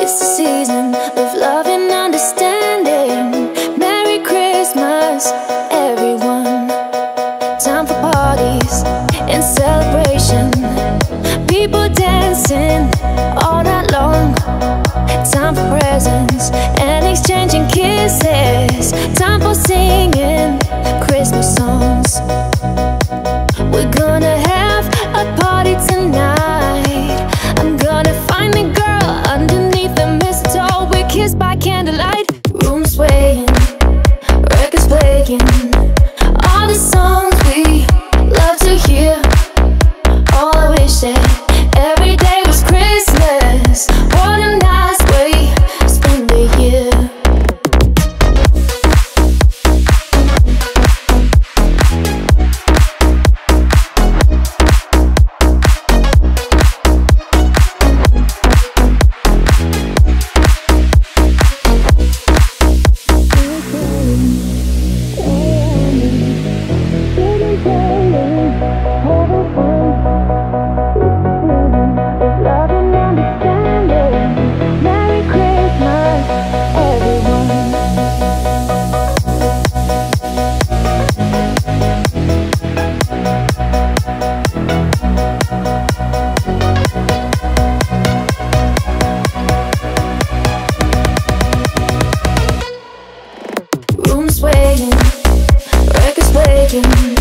It's the season of love and understanding. Merry Christmas, everyone. Time for parties and celebration. People dancing all night long. Time for presents and exchanging kisses. Time for singing Christmas songs. We're gonna have a party tonight. I'm gonna find the girl underneath the mistletoe. We're kissed by candlelight. Room swaying, records playing, all the songs we love to hear. All I wish that every day was Christmas. What a nice way to spend the year. Room swaying, records playing,